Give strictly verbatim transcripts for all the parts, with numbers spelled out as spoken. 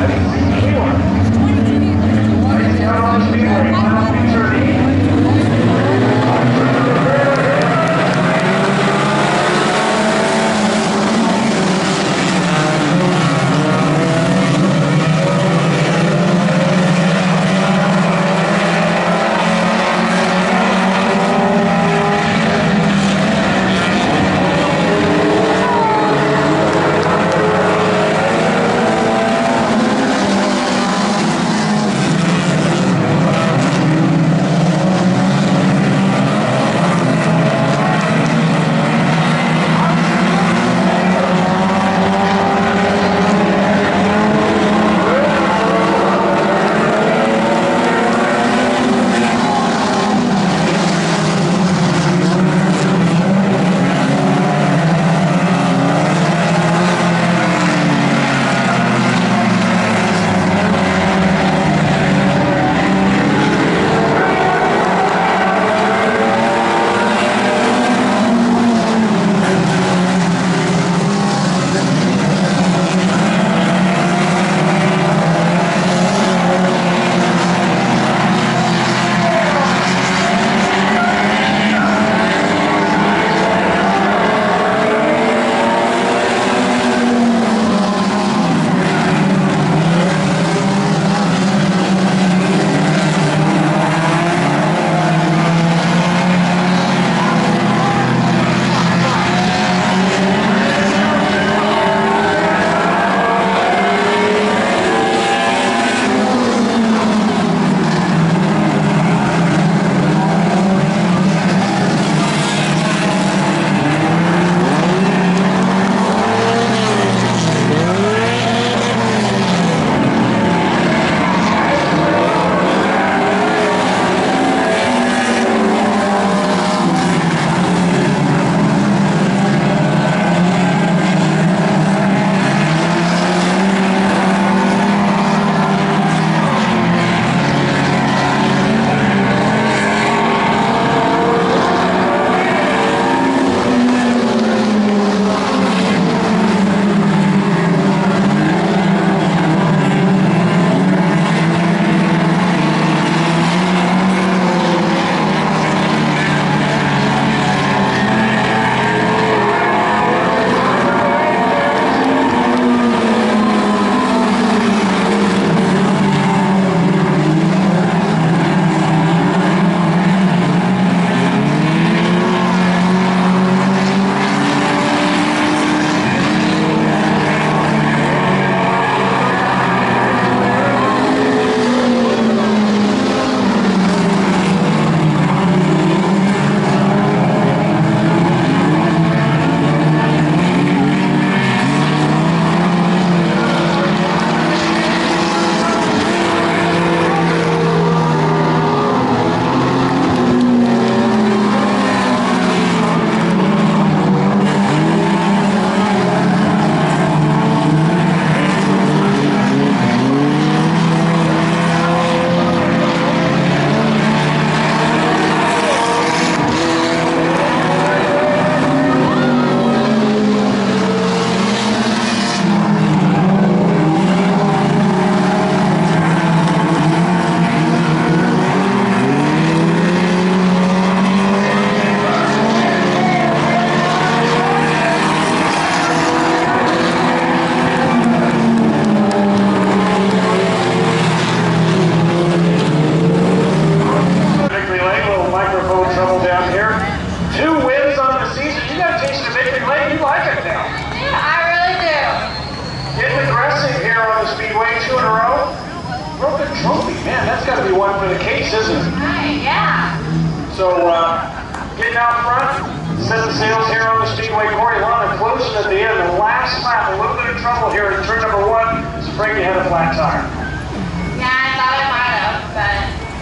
one for the case, isn't it? Right, yeah. So, uh, getting out front, set the sails here on the Speedway. Corey Lana closing at the end. The last lap, a little bit of trouble here in turn number one. It's afraid you had a flat tire. Yeah, I thought I might have, but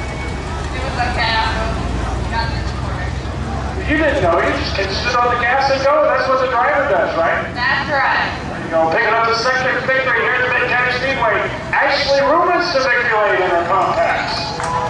it was okay after we got to the corner. You didn't know. You just can sit on the gas and go. That's what the driver does, right? That's right. There you go. Picking up the second victory here at the Mid-County Speedway. Ashley Rubens to victory lane in her compacts.